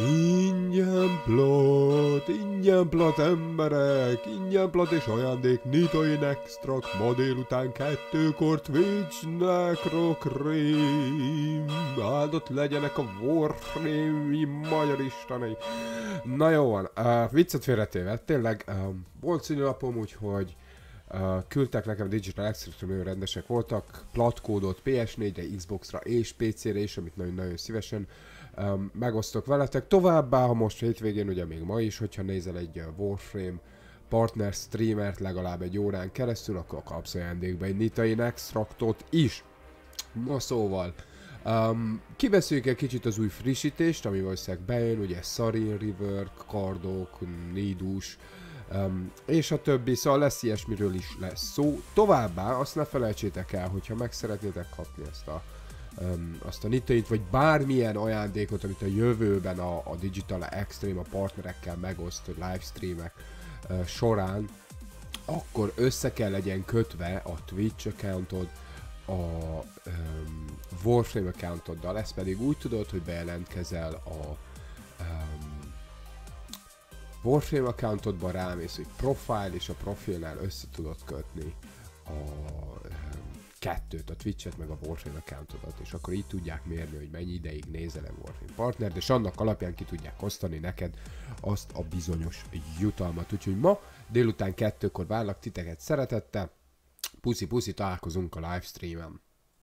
Ingyen plot emberek, ingyen plot és ajándék, Nitoin Extract ma délután 2-kor Twitch Necrocream. Áldott legyenek a Warframe-i magyar istenei. Na jó van, viccet félretéve, tényleg volt szülinapom, úgyhogy küldtek nekem Digital Extract, nagyon rendesek voltak, platkódot PS4-re, Xbox-ra és PC-re is, amit nagyon-nagyon szívesen megosztok veletek. Továbbá, ha most hétvégén, ugye még ma is, hogyha nézel egy Warframe partner streamert legalább egy órán keresztül, akkor kapsz ajándékba egy Nitoin Extractot is. Na szóval, kibeszéljük egy kicsit az új frissítést, ami valószínűleg bejön, ugye Sarin River, kardok, Nidus, és a többi, szóval lesz ilyesmiről is lesz szó. Továbbá azt ne felejtsétek el, hogyha meg szeretnétek kapni azt a Nitoint, vagy bármilyen ajándékot, amit a jövőben a Digital Extreme a partnerekkel megoszt livestreamek során, akkor össze kell legyen kötve a Twitch accountod a Warframe accountoddal. Ezt pedig úgy tudod, hogy bejelentkezel a Warframe accountodban, rámész egy profile, és a profilnál össze tudod kötni a kettőt, a Twitch-et meg a Warframe accountodat, és akkor így tudják mérni, hogy mennyi ideig nézel Warframe partnert, és annak alapján ki tudják osztani neked azt a bizonyos jutalmat. Úgyhogy ma délután 2-kor várlak titeket szeretettel. Puszi, találkozunk a livestreamen.